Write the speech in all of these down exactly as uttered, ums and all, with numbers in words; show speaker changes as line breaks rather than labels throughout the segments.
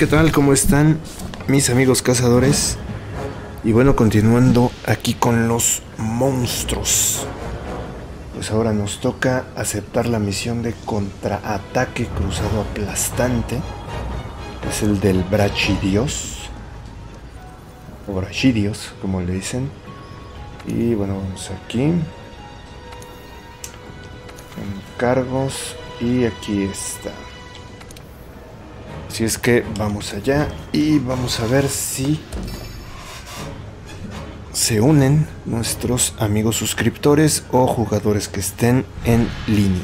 ¿qué tal? ¿Cómo están mis amigos cazadores? Y bueno, continuando aquí con los monstruos. Pues ahora nos toca aceptar la misión de contraataque cruzado aplastante. Es el del Brachidios. O Brachidios, como le dicen. Y bueno, vamos aquí. Encargos. Y aquí está. Así es que vamos allá y vamos a ver si se unen nuestros amigos suscriptores o jugadores que estén en línea.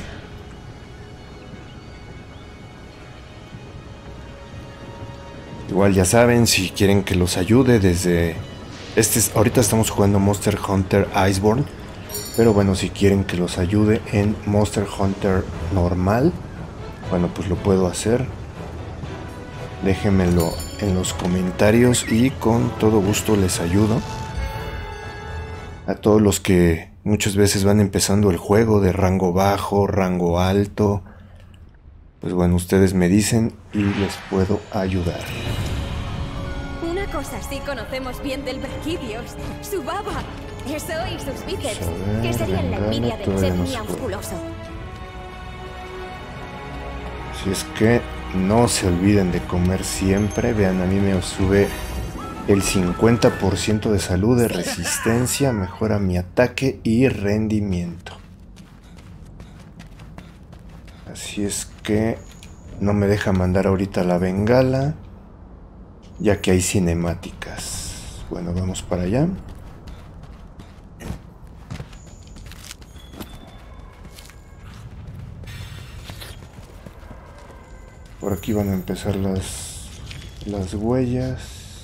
Igual ya saben, si quieren que los ayude desde... Este es, ahorita estamos jugando Monster Hunter Iceborne, pero bueno, si quieren que los ayude en Monster Hunter normal, bueno, pues lo puedo hacer. Déjenmelo en los comentarios y con todo gusto les ayudo. A todos los que muchas veces van empezando el juego de rango bajo, rango alto, pues bueno, ustedes me dicen y les puedo ayudar.
Una cosa sí conocemos bien del Brachidios, su baba, eso y sus bíceps,
ver,
que serían la envidia del
todavía
ser
no
muy
se puede.
musculoso.
Si es que no se olviden de comer siempre. Vean, a mí me sube el cincuenta por ciento de salud, de resistencia, mejora mi ataque y rendimiento. Así es que no me deja mandar ahorita la bengala, ya que hay cinemáticas. Bueno, vamos para allá. Por aquí van a empezar las, las huellas.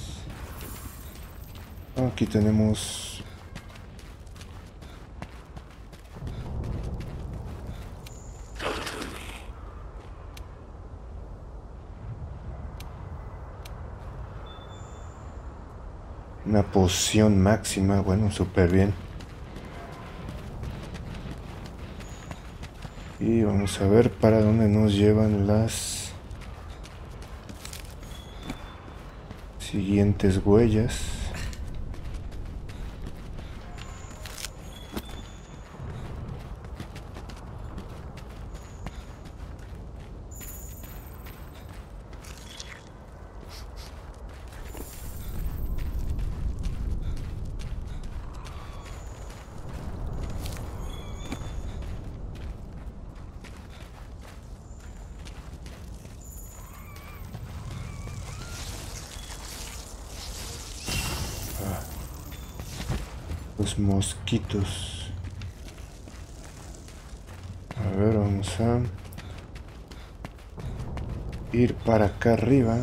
Aquí tenemos... una poción máxima. Bueno, súper bien. Y vamos a ver para dónde nos llevan las siguientes huellas. Los mosquitos. A ver, vamos a ir para acá arriba.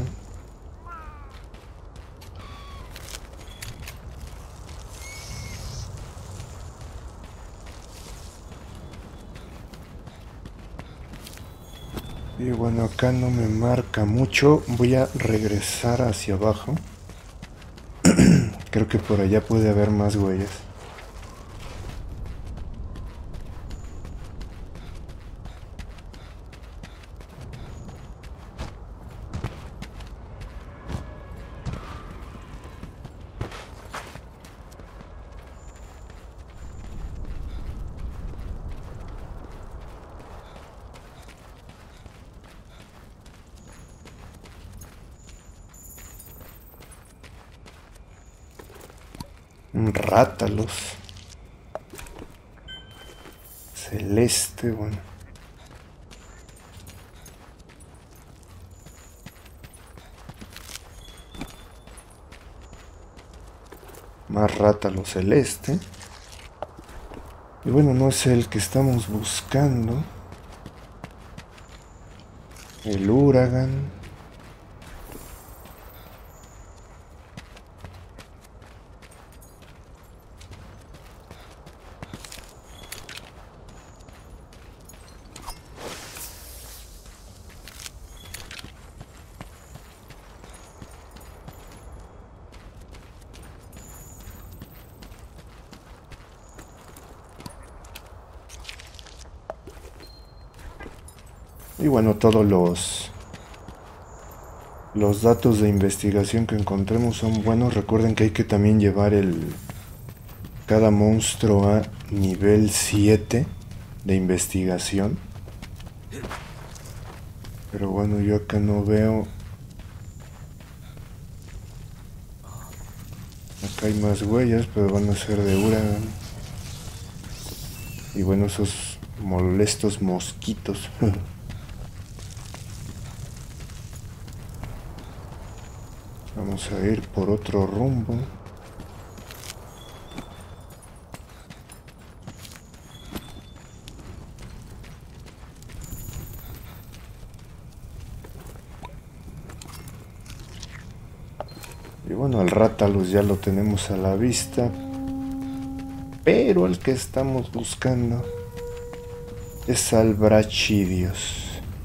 Y bueno, acá no me marca mucho. Voy a regresar hacia abajo. Creo que por allá puede haber más huellas. Rátalos. Celeste, bueno. Más rátalo celeste. Y bueno, no es el que estamos buscando. El huracán. Y bueno, todos los los datos de investigación que encontremos son buenos. Recuerden que hay que también llevar el cada monstruo a nivel siete de investigación. Pero bueno, yo acá no veo. Acá hay más huellas, pero van a ser de Uragaan. Y bueno, esos molestos mosquitos. Vamos a ir por otro rumbo. Y bueno, al Rathalos ya lo tenemos a la vista. Pero el que estamos buscando es al Brachidios.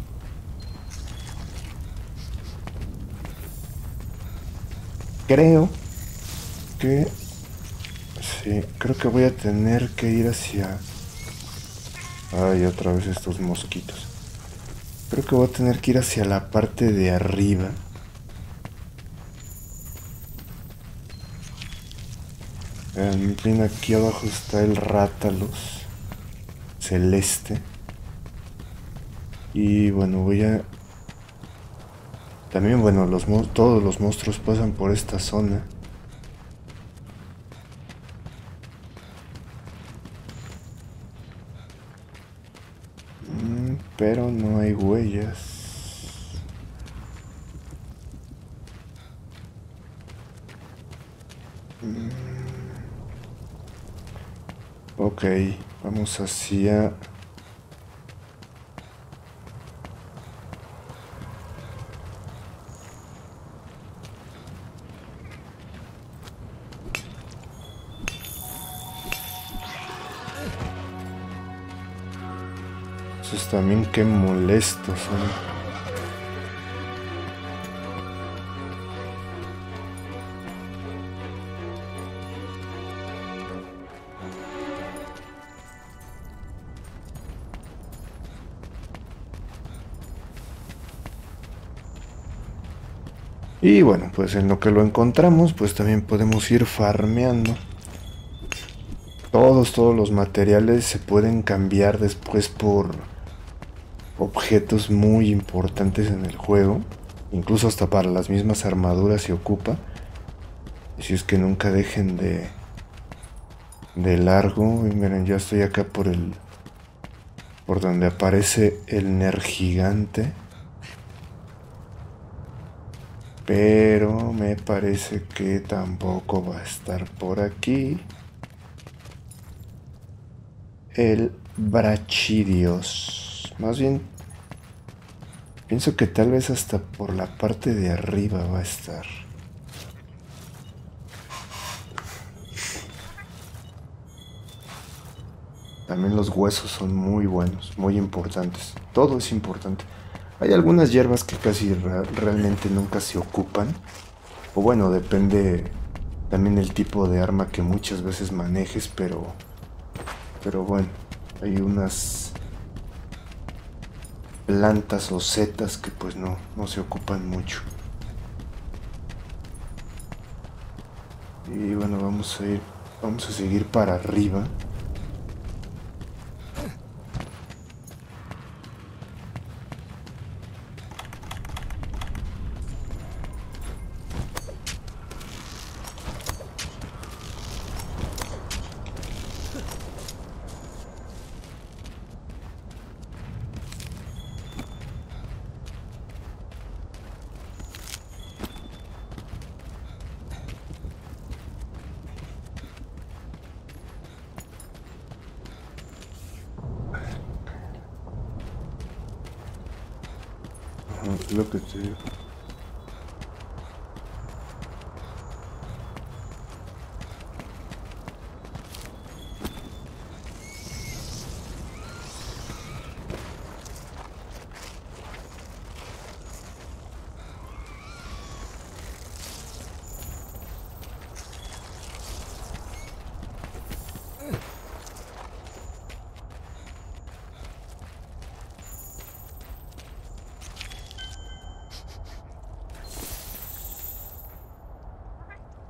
Creo que... Sí, creo que voy a tener que ir hacia... Ay, otra vez estos mosquitos. Creo que voy a tener que ir hacia la parte de arriba. Miren, aquí abajo está el Rathalos celeste. Y bueno, voy a... También, bueno, los todos los monstruos pasan por esta zona. Mm, pero no hay huellas. Mm. Ok, vamos hacia... Esos también qué molestos son. Y bueno, pues en lo que lo encontramos, pues también podemos ir farmeando. Todos, todos los materiales se pueden cambiar después por objetos muy importantes en el juego. Incluso hasta para las mismas armaduras se ocupa. Si es que nunca dejen de, de largo. Y miren, ya estoy acá por el... por donde aparece el Nergigante. Pero me parece que tampoco va a estar por aquí el Brachidios. Más bien, pienso que tal vez hasta por la parte de arriba va a estar. También los huesos son muy buenos, muy importantes. Todo es importante. Hay algunas hierbas que casi re realmente nunca se ocupan. O bueno, depende también el tipo de arma que muchas veces manejes, pero... Pero bueno, hay unas plantas o setas que pues no, no se ocupan mucho. Y bueno, vamos a ir, vamos a seguir para arriba. Lo que te digo.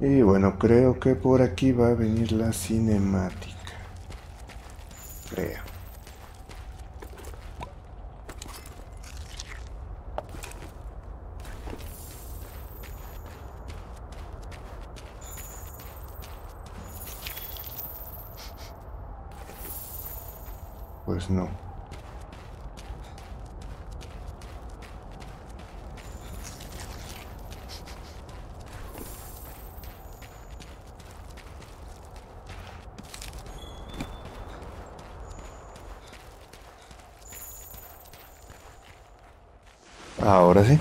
Y bueno, creo que por aquí va a venir la cinemática. Creo. Pues no. Ahora sí.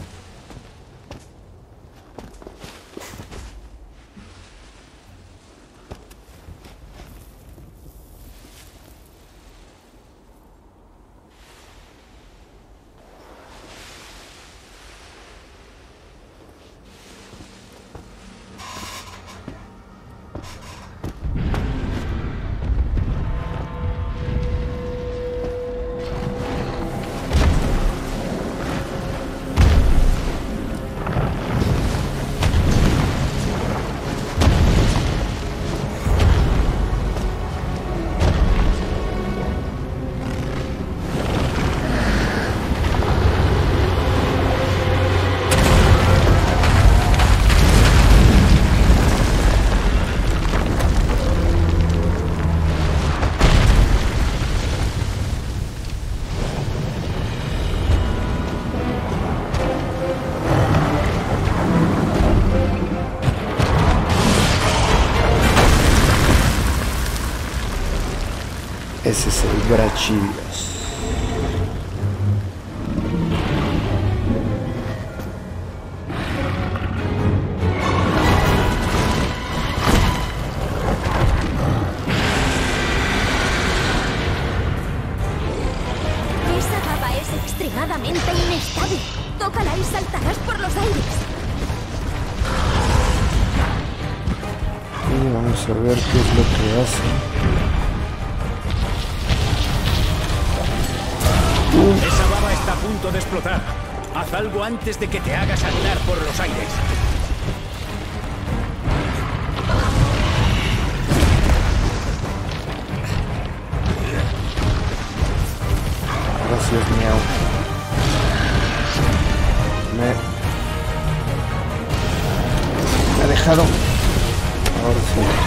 Ese es el Brachilios.
Esa baba es extremadamente inestable. Tócala y saltarás por los aires.
Y vamos a ver qué es lo que hace.
Esa baba está a punto de explotar. Haz algo antes de que te haga saltar por los aires.
Gracias, miau. Me... Me ha dejado. Ahora sí.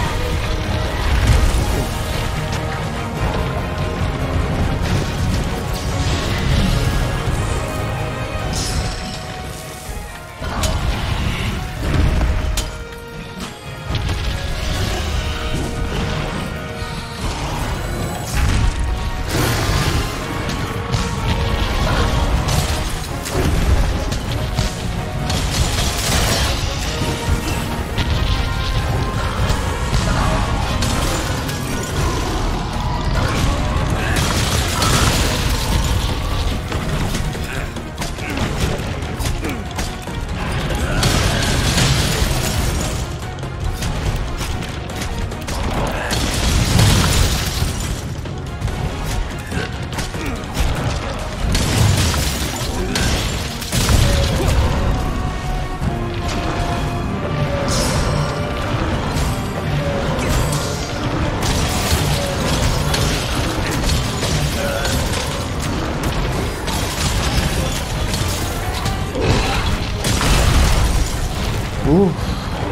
Uh.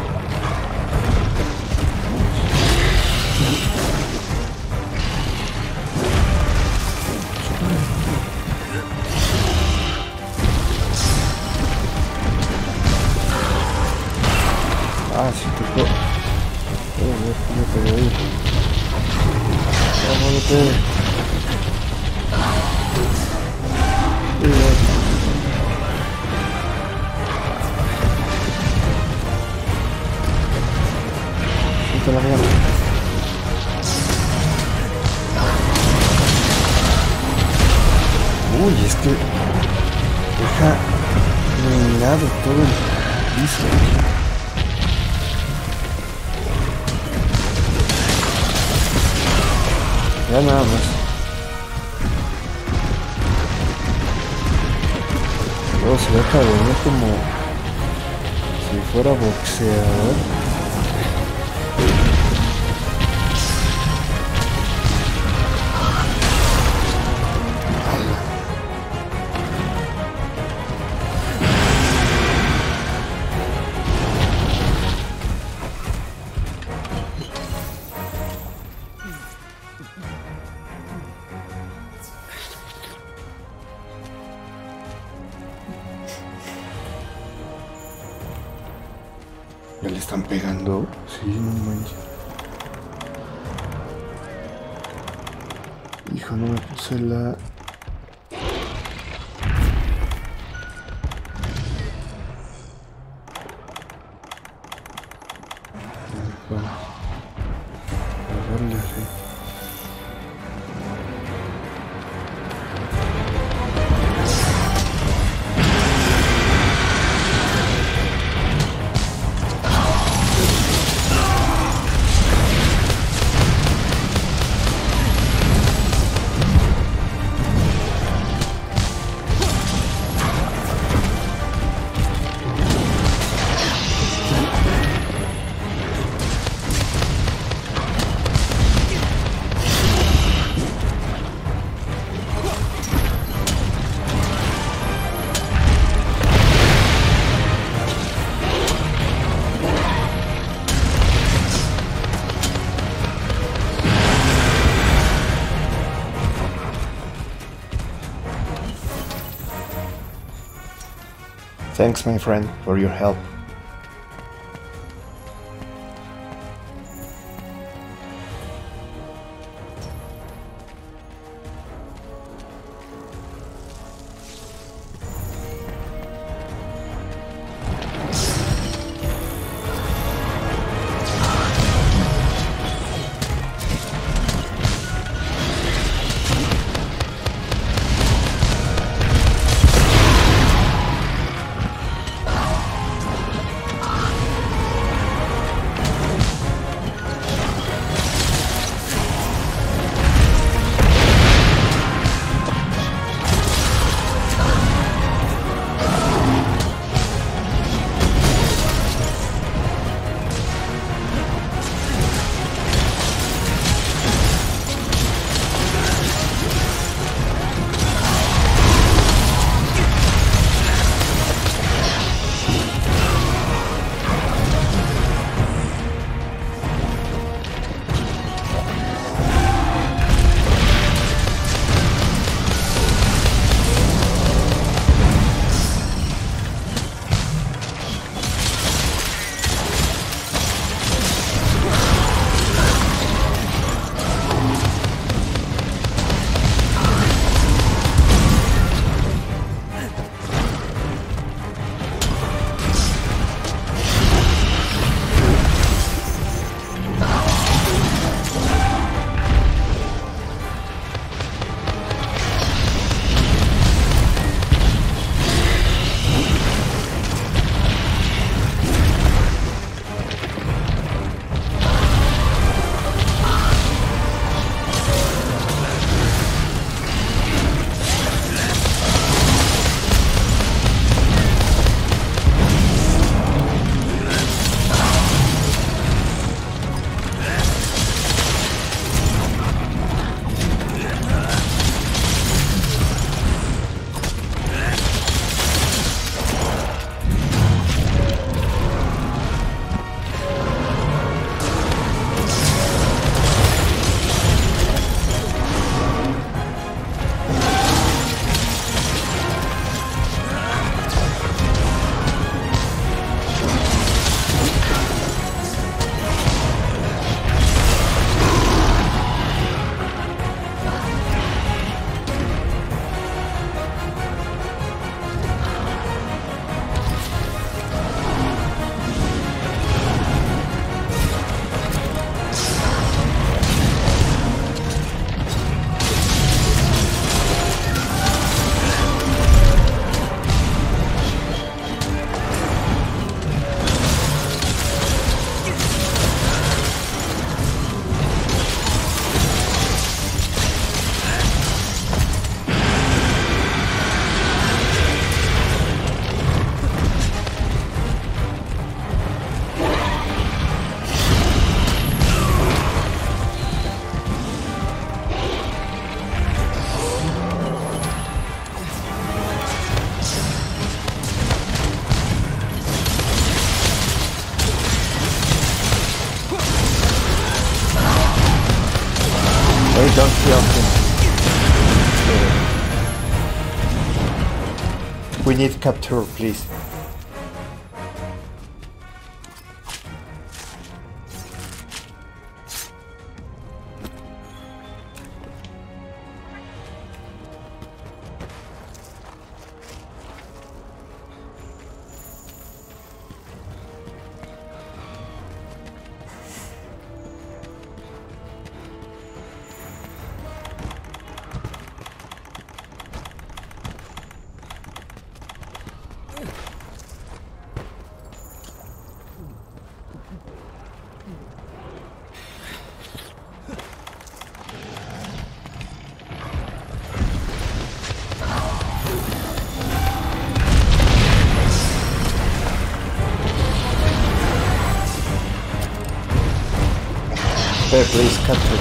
Ah, sí, te puedo. Puedo ver cómo te voy a ir. Vamos a ver. La mierda. Uy, es que deja minado todo el piso. Ya nada más. Luego se deja de ver como si fuera boxeador. ¿Ya le están pegando? Sí, no manches. Hijo, no me puse la... Vamos a darle así. Thanks, my friend, for your help. Don't kill him. We need capture, please. There, please, capture.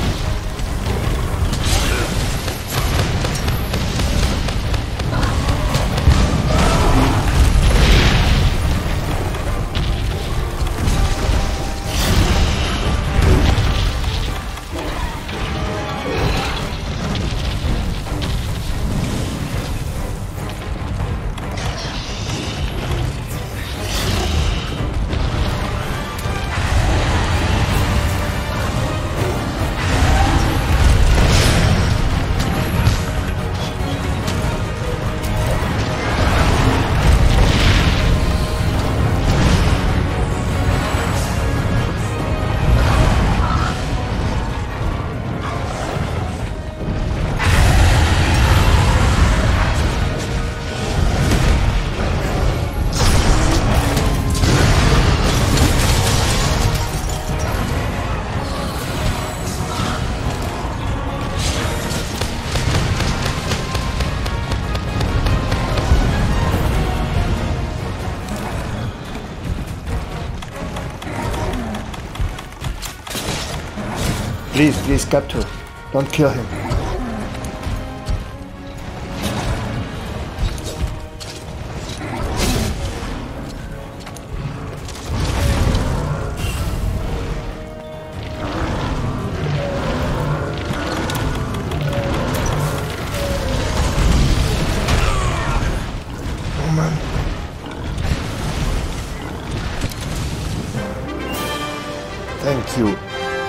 Please, please capture. Don't kill him. Oh man. Thank you.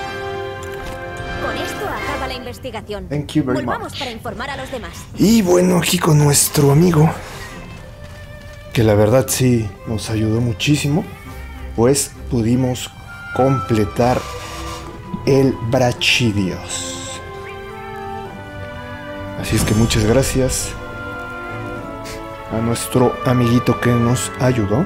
Investigación.
Thank you very
Volvamos
much.
para informar a los demás.
Y bueno, aquí con nuestro amigo, que la verdad sí nos ayudó muchísimo, pues pudimos completar el Brachidios. Así es que muchas gracias a nuestro amiguito que nos ayudó.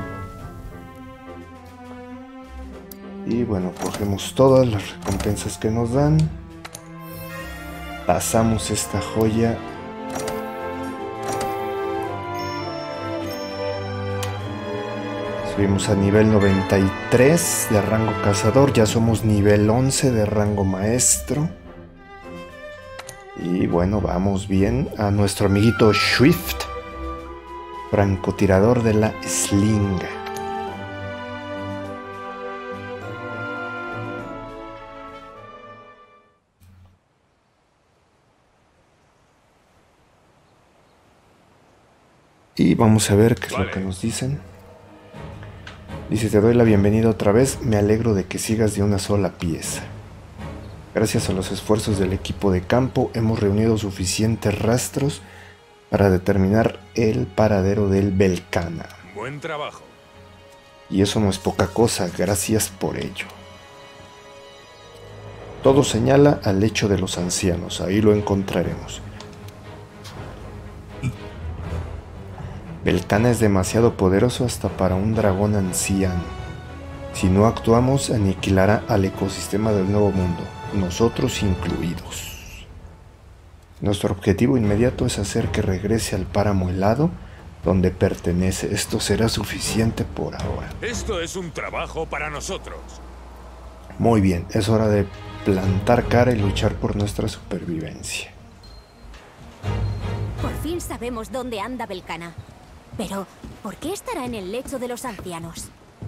Y bueno, cogemos todas las recompensas que nos dan. Pasamos esta joya. Subimos a nivel noventa y tres de rango cazador. Ya somos nivel once de rango maestro. Y bueno, vamos bien. A nuestro amiguito Swift, francotirador de la Slinga. Y vamos a ver qué es
vale.
lo que nos dicen. Dice, te doy la bienvenida otra vez. Me alegro de que sigas de una sola pieza. Gracias a los esfuerzos del equipo de campo, hemos reunido suficientes rastros para determinar el paradero del Velkhana.
Buen trabajo.
Y eso no es poca cosa, gracias por ello. Todo señala al lecho de los ancianos, ahí lo encontraremos. Velkhana es demasiado poderoso hasta para un dragón anciano. Si no actuamos, aniquilará al ecosistema del Nuevo Mundo, nosotros incluidos. Nuestro objetivo inmediato es hacer que regrese al páramo helado donde pertenece. Esto será suficiente por ahora.
Esto es un trabajo para nosotros.
Muy bien, es hora de plantar cara y luchar por nuestra supervivencia.
Por fin sabemos dónde anda Velkhana. Pero, ¿por qué estará en el lecho de los ancianos?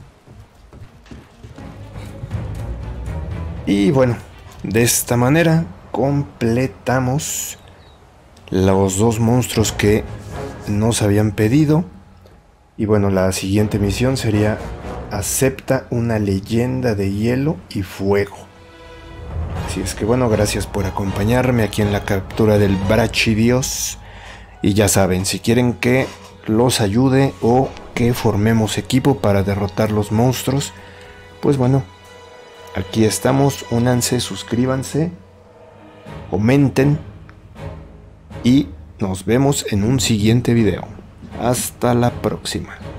Y bueno, de esta manera completamos los dos monstruos que nos habían pedido. Y bueno, la siguiente misión sería: acepta una leyenda de hielo y fuego. Así es que bueno, gracias por acompañarme aquí en la captura del Brachidios. Y ya saben, si quieren que los ayude o que formemos equipo para derrotar los monstruos, pues bueno, aquí estamos. Únanse, suscríbanse, comenten y nos vemos en un siguiente video. Hasta la próxima.